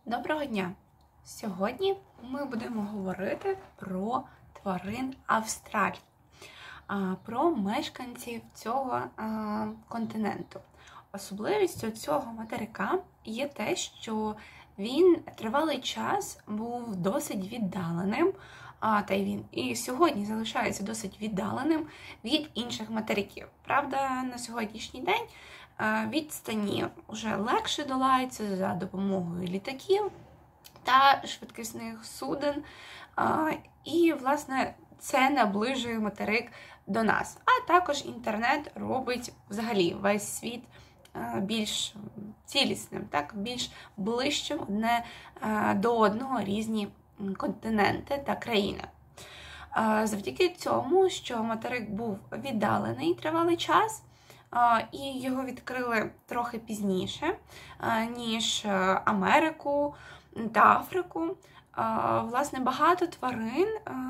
Доброго дня! Сьогодні ми будемо говорити про тварин Австралії, про мешканців цього континенту. Особливістю цього материка є те, що він тривалий час був досить віддаленим, та й він і сьогодні залишається досить віддаленим від інших материків. Правда, на сьогоднішній день відстані вже легше долаються за допомогою літаків та швидкісних суден. І, власне, це наближує материк до нас. А також інтернет робить взагалі весь світ більш цілісним, більш ближчим одне до одного різні континенти та країни. Завдяки цьому, що материк був віддалений тривалий час, і його відкрили трохи пізніше, ніж Америку та Африку. Власне, багато тварин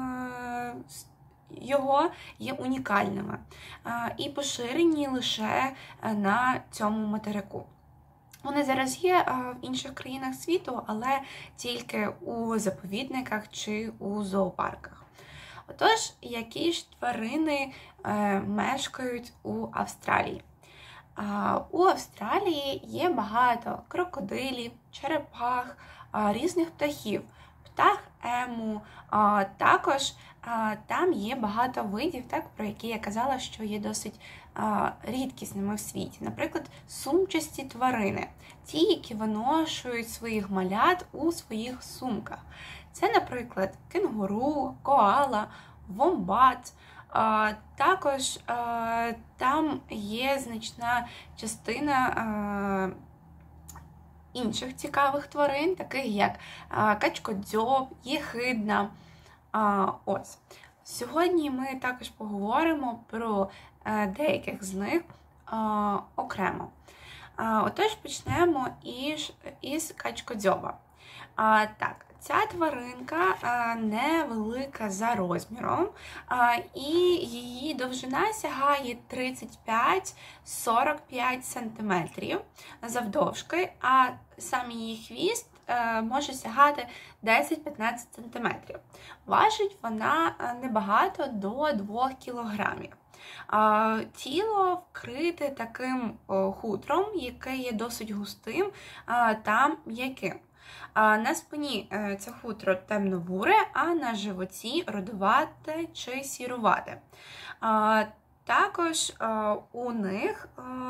його є унікальними і поширені лише на цьому материку. Вони зараз є в інших країнах світу, але тільки у заповідниках чи у зоопарках. Отож, які ж тварини мешкають у Австралії? У Австралії є багато крокодилів, черепах, різних птахів, птах ему. Також там є багато видів, про які я казала, що є досить рідкісними в світі. Наприклад, сумчасті тварини, ті, які виношують своїх малят у своїх сумках. Це, наприклад, кенгуру, коала, вомбат. Також там є значна частина інших цікавих тварин, таких як качкодзьоб, єхидна. Ось. Сьогодні ми також поговоримо про деяких з них окремо. Отож, почнемо із качкодзьоба. Ця тваринка невелика за розміром, і її довжина сягає 35-45 см завдовжки, а сам її хвіст може сягати 10-15 см. Важить вона небагато до 2 кг. Тіло вкрите таким хутром, яке є досить густим та м'яким. На спині це хутро темно-буре, а на животі рудувате чи сірувате. Також у них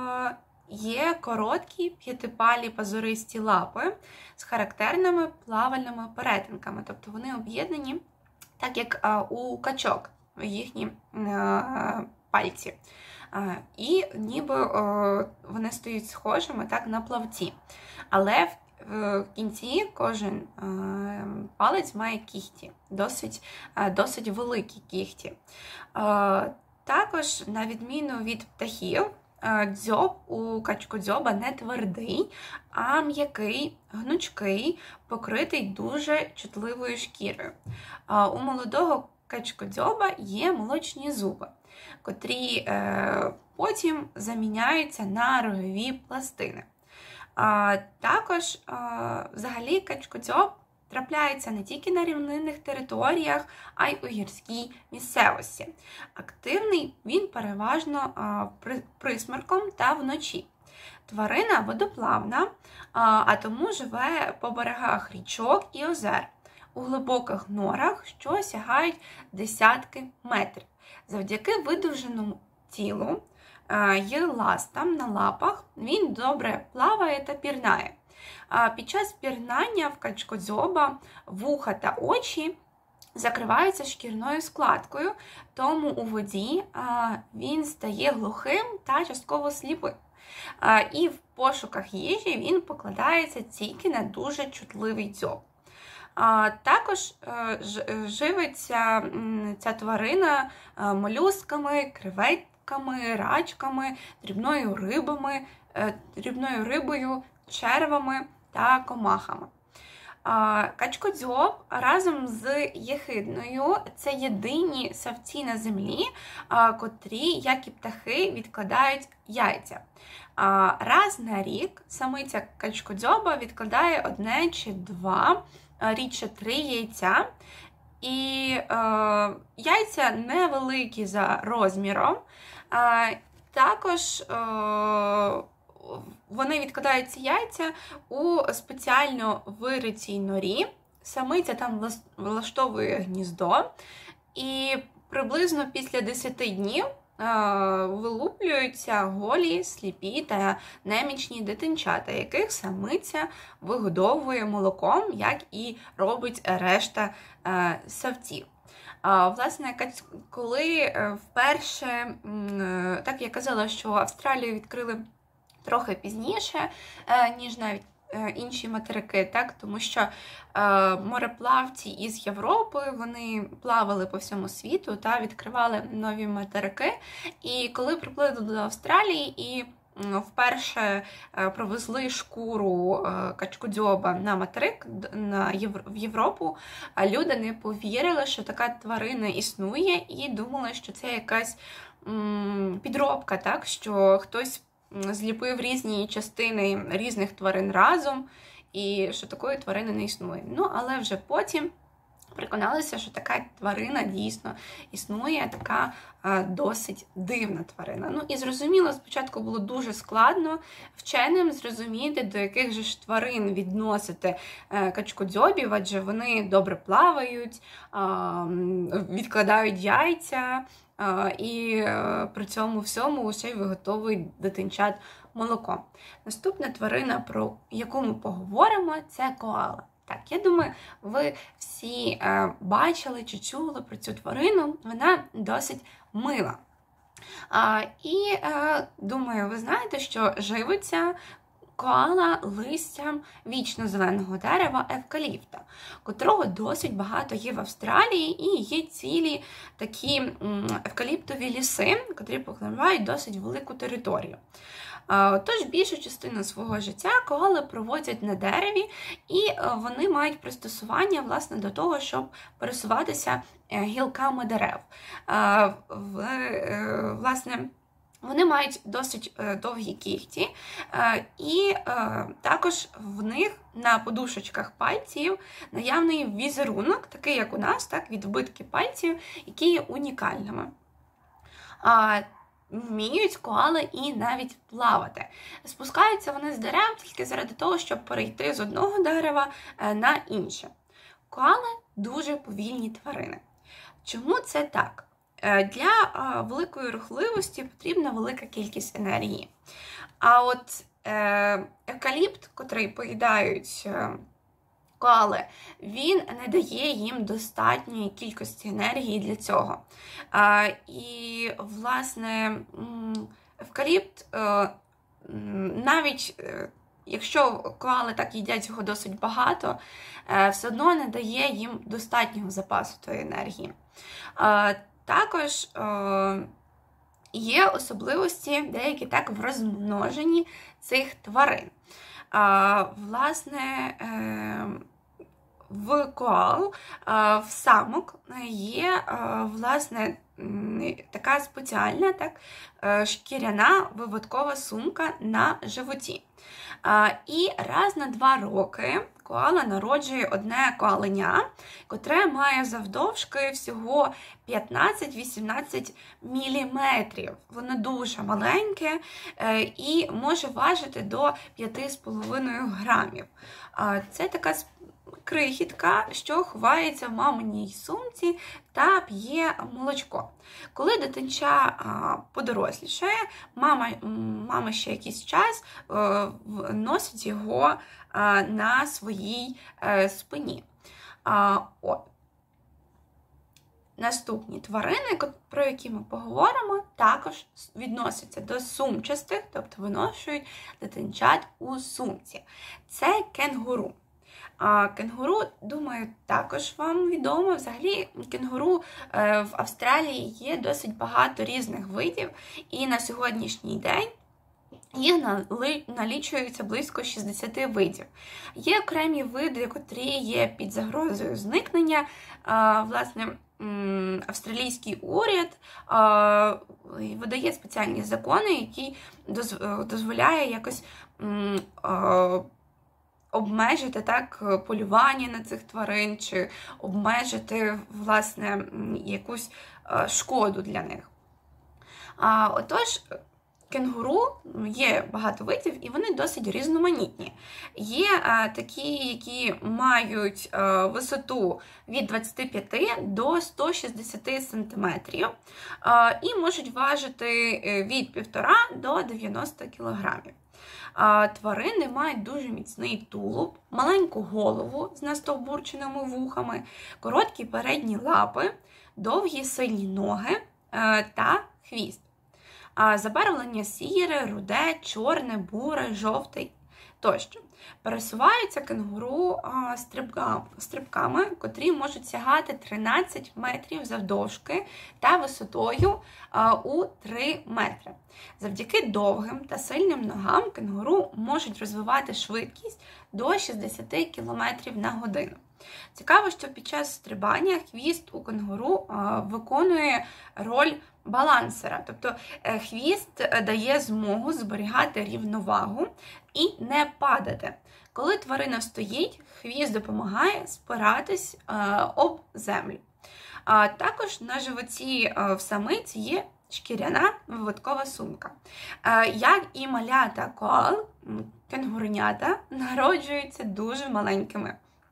є короткі п'ятипалі пазуристі лапи з характерними плавальними перетинками. Тобто вони об'єднані, так як у качок, їхні пальці. І ніби вони стають схожими на плавці. Але в кінці кожен палець має кігті, досить великі кігті. Також, на відміну від птахів, дзьоб у качкодзьоба не твердий, а м'який, гнучкий, покритий дуже чутливою шкірою. У молодого качкодзьоба є молочні зуби, котрі потім заміняються на рогові пластини. Також, взагалі, качкодзьоб трапляється не тільки на рівнинних територіях, а й у гірській місцевості. Активний він переважно присмерком та вночі. Тварина водоплавна, а тому живе по берегах річок і озер, у глибоких норах, що сягають десятки метрів. Завдяки видовженому тілу й ластам на лапах він добре плаває та пірнає. Під час пірнання в качкодзьоба вуха та очі закриваються шкірною складкою, тому у воді він стає глухим та частково сліпим. І в пошуках їжі він покладається тільки на дуже чутливий дзьоб. Також живиться ця тварина молюсками, креветками, рачками, дрібною рибою, червами та комахами. Качкодзьоб разом з єхидною – це єдині савці на землі, котрі, як і птахи, відкладають яйця. Раз на рік самиця качкодзьоба відкладає 1 чи 2, рідше 3 яйця. І яйця невеликі за розміром. Також вони відкладають ці яйця у спеціально виритій норі. Самиця там влаштовує гніздо. І приблизно після 10 днів вилуплюються голі, сліпі та немічні дитинчата, яких самиця вигодовує молоком, як і робить решта савців. Власне, коли вперше, так я казала, що Австралію відкрили трохи пізніше, ніж навіть інші материки, так? Тому що мореплавці із Європи, вони плавали по всьому світу та відкривали нові материки. І коли приплили до Австралії і вперше провезли шкуру качкодзьоба на материк, в Європу, люди не повірили, що така тварина існує, і думали, що це якась підробка, так? Що хтось зліпив різні частини різних тварин разом, і що такої тварини не існує. Ну, але вже потім переконалися, що така тварина дійсно існує, така досить дивна тварина. Ну і зрозуміло, спочатку було дуже складно вченим зрозуміти, до яких же ж тварин відносити качкодзьобів, адже вони добре плавають, відкладають яйця, і при цьому всьому ще й виготовують дитинчат молоком. Наступна тварина, про яку ми поговоримо, це коала. Так, я думаю, ви всі бачили чи чули про цю тварину, вона досить мила. І думаю, ви знаєте, що живиться коала листям вічно-зеленого дерева евкаліпта, котрого досить багато є в Австралії, і є цілі такі евкаліптові ліси, котрі покривають досить велику територію. Тож більшу частину свого життя коали проводять на дереві, і вони мають пристосування, власне, до того, щоб пересуватися гілками дерев. Власне, вони мають досить довгі кігті, і також в них на подушечках пальців наявний візерунок, такий як у нас, так, відбитки пальців, які є унікальними. Вміють коали і навіть плавати. Спускаються вони з дерев тільки заради того, щоб перейти з одного дерева на інше. Коали дуже повільні тварини. Чому це так? Для великої рухливості потрібна велика кількість енергії. А от евкаліпт, котрий поїдають коали, він не дає їм достатньої кількості енергії для цього. І, власне, евкаліпт, навіть якщо коали так їдять його досить багато, все одно не дає їм достатнього запасу тої енергії. Також є особливості деякі так в розмноженні цих тварин. Власне, в коал, в самок є, власне, така спеціальна, так, шкіряна виводкова сумка на животі. І раз на 2 роки коала народжує одне коаленя, котре має завдовжки всього 15-18 мм. Воно дуже маленьке і може важити до 5,5 грамів. Це така крихітка, що ховається в маминій сумці та п'є молочко. Коли дитинча подорослішає, мама ще якийсь час носить його на своїй спині. Наступні тварини, про які ми поговоримо, також відносяться до сумчастих, тобто виношують дитинчат у сумці. Це кенгуру. Кенгуру, думаю, також вам відомо. Взагалі, кенгуру в Австралії є досить багато різних видів. І на сьогоднішній день Їх налічується близько 60 видів. Є окремі види, котрі є під загрозою зникнення. Власне, австралійський уряд видає спеціальні закони, які дозволяє якось обмежити полювання на цих тварин, чи обмежити, власне, якусь шкоду для них. Отож, кенгуру є багато видів, і вони досить різноманітні. Є такі, які мають висоту від 25 до 160 см і можуть важити від 1,5 до 90 кг. Тварини мають дуже міцний тулуб, маленьку голову з настовбурченими вухами, короткі передні лапи, довгі сильні ноги та хвіст. Забарвлення сіре, руде, чорне, буре, жовте тощо. Пересуваються кенгуру стрибками, котрі можуть сягати 13 метрів завдовжки та висотою у 3 метри. Завдяки довгим та сильним ногам кенгуру можуть розвивати швидкість до 60 км на годину. Цікаво, що під час стрибання хвіст у кенгуру виконує роль балансера, тобто хвіст дає змогу зберігати рівновагу і не падати. Коли тварина стоїть, хвіст допомагає спиратись об землю. Також на животі в самиці є шкіряна виводкова сумка. Як і малята коал, кенгуренята народжуються дуже маленькими.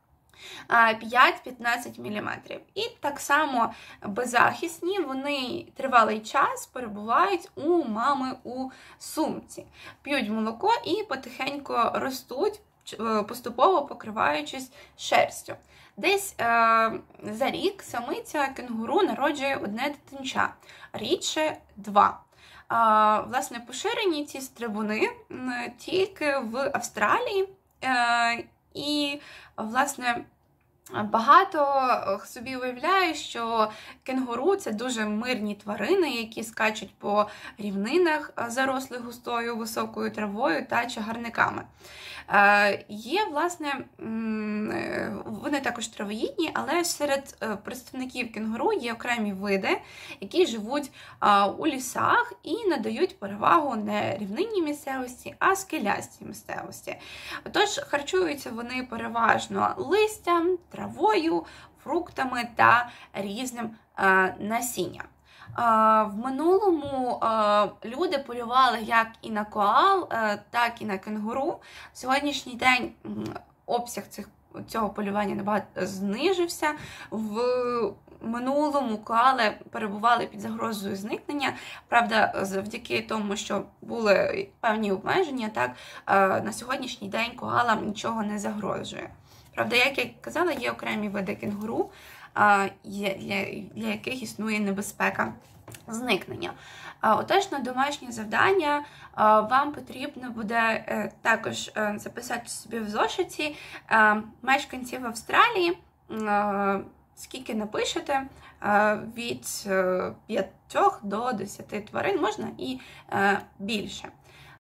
5-15 мм. І так само беззахисні, вони тривалий час перебувають у мами у сумці. П'ють молоко і потихеньку ростуть, поступово покриваючись шерстю. Десь за рік самиця кенгуру народжує одне дитинча, рідше 2. Власне, поширені ці стрибуни тільки в Австралії. І, власне, багато собі уявляє, що кенгуру – це дуже мирні тварини, які скачуть по рівнинах, зарослих густою високою травою та чагарниками. Є, власне, вони також травоїдні, але серед представників кенгуру є окремі види, які живуть у лісах і надають перевагу не рівнинній місцевості, а скелястій місцевості. Отож, харчуються вони переважно листям, травою, фруктами та різним насінням. В минулому люди полювали як і на коал, так і на кенгуру. В сьогоднішній день обсяг цього полювання набагато знижився. В минулому коали перебували під загрозою зникнення. Правда, завдяки тому, що були певні обмеження, так, на сьогоднішній день коалам нічого не загрожує. Правда, як я казала, є окремі види кенгуру, для яких існує небезпека зникнення. Отож, на домашнє завдання вам потрібно буде також записати собі в зошиті мешканців Австралії, скільки напишете, від 5 до 10 тварин, можна і більше.